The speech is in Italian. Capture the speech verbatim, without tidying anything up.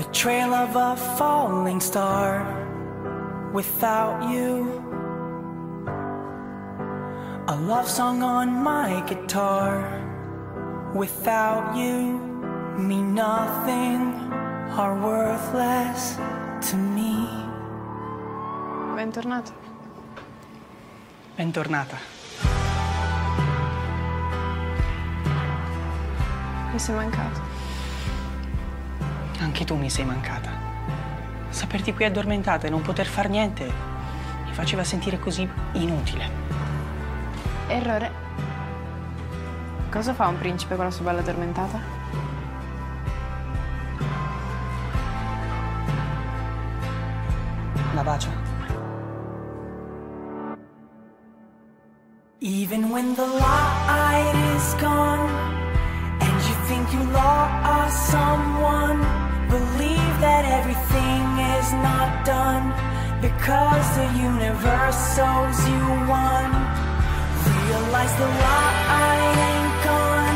trail of a falling star. Without you, a love song on my guitar. Without you, me nothing, are worthless to me. Bentornato. Bentornata. Mi sei mancato. Anche tu mi sei mancata. Saperti qui addormentata e non poter far niente mi faceva sentire così inutile. Errore. Cosa fa un principe con la sua bella addormentata? La bacia. Even when the light is gone and you think you lost someone, believe that everything is not done, because the universe owes you one. Realize the light ain't gone.